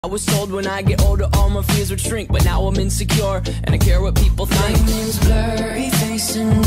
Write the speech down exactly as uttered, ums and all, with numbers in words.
I was told when I get older all my fears would shrink, but now I'm insecure and I care what people think. My name's Blurry, facing